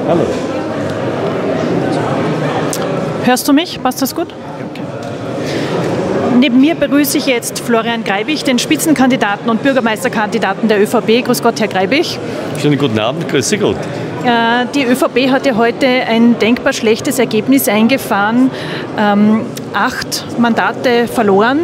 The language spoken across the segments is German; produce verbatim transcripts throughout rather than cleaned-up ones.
Hallo. Hörst du mich? Passt das gut? Neben mir begrüße ich jetzt Florian Greibich, den Spitzenkandidaten und Bürgermeisterkandidaten der ÖVP. Grüß Gott, Herr Greibich. Schönen guten Abend, grüß Sie Gott. Die ÖVP hat ja heute ein denkbar schlechtes Ergebnis eingefahren. Ähm, acht Mandate verloren.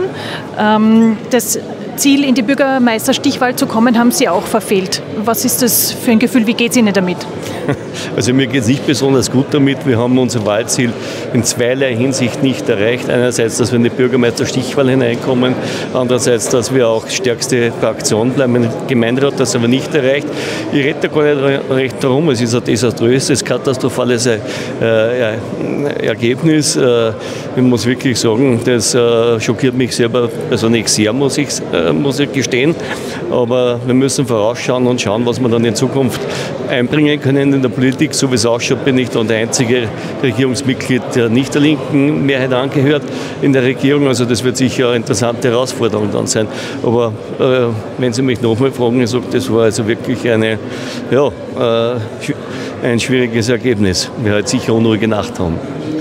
Ähm, das Ziel, in die Bürgermeisterstichwahl zu kommen, haben Sie auch verfehlt. Was ist das für ein Gefühl? Wie geht es Ihnen damit? Also mir geht es nicht besonders gut damit. Wir haben unser Wahlziel in zweierlei Hinsicht nicht erreicht. Einerseits, dass wir in die Bürgermeisterstichwahl hineinkommen. Andererseits, dass wir auch stärkste Fraktion bleiben im Gemeinderat. Das haben wir nicht erreicht. Ich rede da gar nicht recht darum. Es ist ein desaströses, katastrophales äh, ja, Ergebnis. Äh, ich muss wirklich sagen, das äh, schockiert mich selber persönlich sehr, muss ich, äh, muss ich gestehen. Aber wir müssen vorausschauen und schauen, was wir dann in Zukunft einbringen können in der Politik. So wie es ausschaut, bin ich dann der einzige Regierungsmitglied, der nicht der linken Mehrheit angehört in der Regierung. Also das wird sicher eine interessante Herausforderung dann sein. Aber äh, wenn Sie mich nochmal fragen, ich sage, das war also wirklich eine, ja, äh, ein schwieriges Ergebnis. Wir halt sicher unruhige Nacht haben.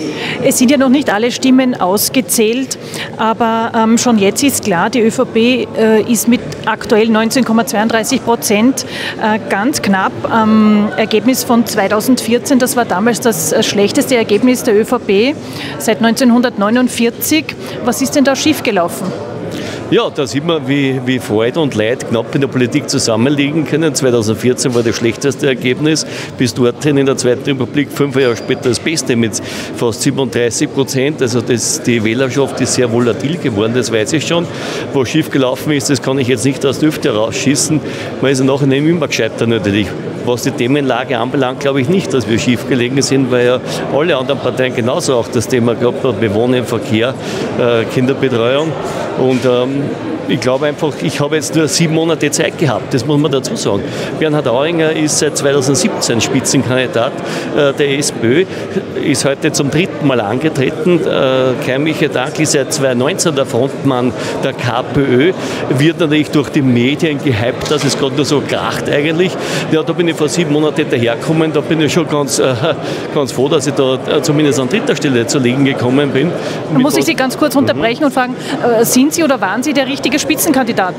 Es sind ja noch nicht alle Stimmen ausgezählt, aber ähm, schon jetzt ist klar, die ÖVP äh, ist mit aktuell neunzehn Komma zweiunddreißig Prozent äh, ganz knapp am Ergebnis von zweitausendvierzehn. Das war damals das äh, schlechteste Ergebnis der ÖVP seit neunzehnhundertneunundvierzig. Was ist denn da schiefgelaufen? Ja, da sieht man, wie, wie Freude und Leid knapp in der Politik zusammenliegen können. zweitausendvierzehn war das schlechteste Ergebnis, bis dorthin in der Zweiten Republik, fünf Jahre später das Beste mit fast siebenunddreißig Prozent. Also das, die Wählerschaft ist sehr volatil geworden, das weiß ich schon. Was schiefgelaufen ist, das kann ich jetzt nicht aus der Hüfte rausschießen. Man ist ja nachher nicht immer gescheiter natürlich. Was die Themenlage anbelangt, glaube ich nicht, dass wir schief gelegen sind, weil ja alle anderen Parteien genauso auch das Thema gehabt haben, Bewohnen, Verkehr, äh, Kinderbetreuung. Und ähm, ich glaube einfach, ich habe jetzt nur sieben Monate Zeit gehabt, das muss man dazu sagen. Bernhard Auringer ist seit zweitausendsiebzeen Spitzenkandidat äh, der SPÖ, ist heute zum dritten Mal angetreten. Äh, Kai-Michael Dankl ist seit zweitausendneunzehn der Frontmann der KPÖ, wird natürlich durch die Medien gehypt, dass es gerade nur so kracht eigentlich. Ja, da bin ich vor sieben Monaten dahergekommen, da bin ich schon ganz, äh, ganz froh, dass ich da äh, zumindest an dritter Stelle zu liegen gekommen bin. Da muss ich Sie ganz kurz unterbrechen mhm. und fragen, äh, sind Sie oder waren Sie der richtige Spitzenkandidat?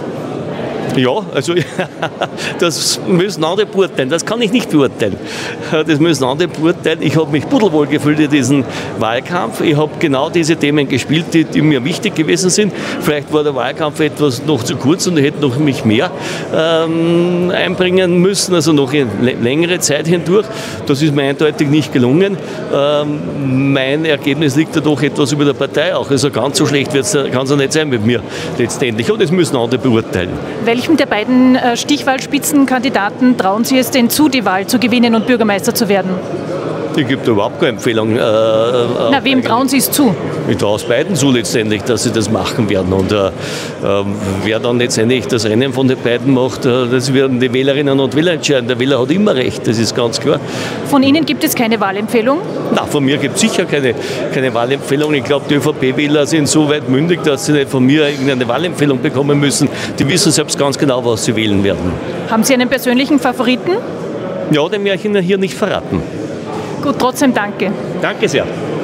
Ja, also das müssen andere beurteilen, das kann ich nicht beurteilen. Das müssen andere beurteilen. Ich habe mich pudelwohl gefühlt in diesem Wahlkampf. Ich habe genau diese Themen gespielt, die, die mir wichtig gewesen sind. Vielleicht war der Wahlkampf etwas noch zu kurz und ich hätte noch mich mehr ähm, einbringen müssen, also noch eine längere Zeit hindurch. Das ist mir eindeutig nicht gelungen. Ähm, mein Ergebnis liegt ja doch etwas über der Partei auch. Also ganz so schlecht kann es ja nicht sein mit mir letztendlich. Und das müssen andere beurteilen. Welchem der beiden äh, Stichwahlspitzenkandidaten trauen Sie es denn zu, die Wahl zu gewinnen und Bürgermeister zu werden? Ich gebe da überhaupt keine Empfehlung. Äh, Na, wem trauen Sie es zu? Ich traue es beiden zu letztendlich, dass sie das machen werden. Und äh, äh, wer dann letztendlich das Rennen von den beiden macht, äh, das werden die Wählerinnen und Wähler entscheiden. Der Wähler hat immer recht, das ist ganz klar. Von Ihnen gibt es keine Wahlempfehlung? Na, von mir gibt es sicher keine, keine Wahlempfehlung. Ich glaube, die ÖVP-Wähler sind so weit mündig, dass sie nicht von mir irgendeine Wahlempfehlung bekommen müssen. Die wissen selbst ganz genau, was sie wählen werden. Haben Sie einen persönlichen Favoriten? Ja, den werde ich Ihnen hier nicht verraten. Gut, trotzdem danke. Danke sehr.